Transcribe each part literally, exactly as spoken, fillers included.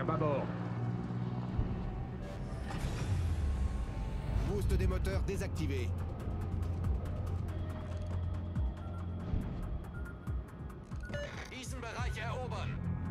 à bâbord. Boost des moteurs désactivé. Diesen Bereich erobern.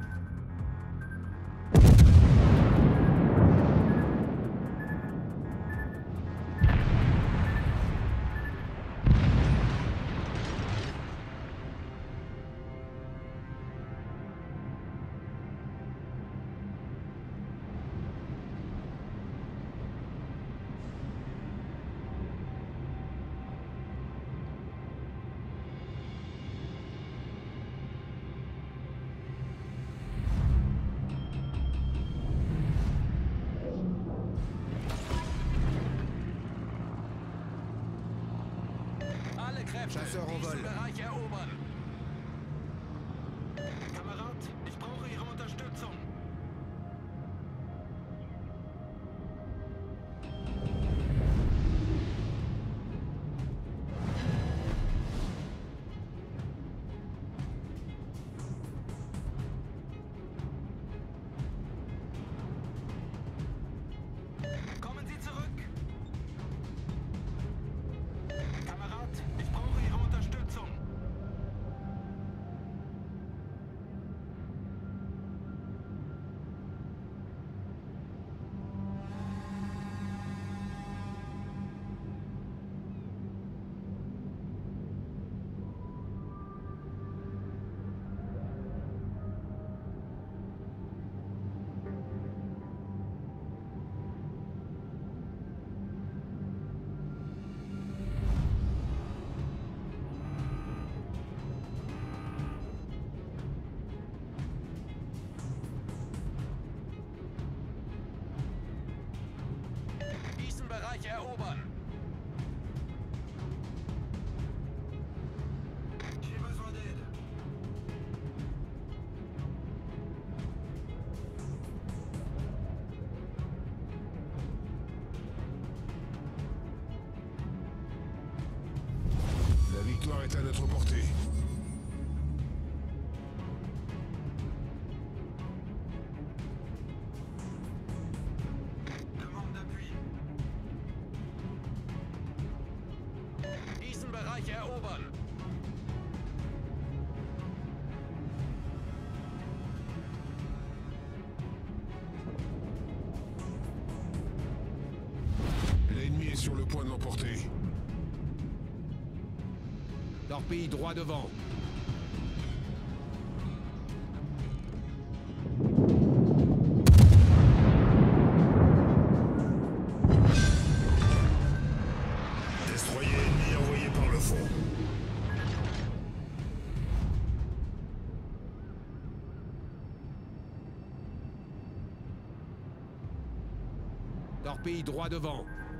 Alle Kräfte, Chasseur en diesen vol. Bereich erobern. Kamerad, ich brauche Ihre Unterstützung. Kommen Sie zurück. Kamerad, ich brauche Ihre Unterstützung. Diesen Bereich erobern. J'ai besoin d'aide. La victoire est à notre portée. Demande d'appui. Diesen Bereich erobern. L'ennemi est sur le point de l'emporter. Torpille droit devant. Destroyer ennemi envoyé par le fond. Torpille droit devant.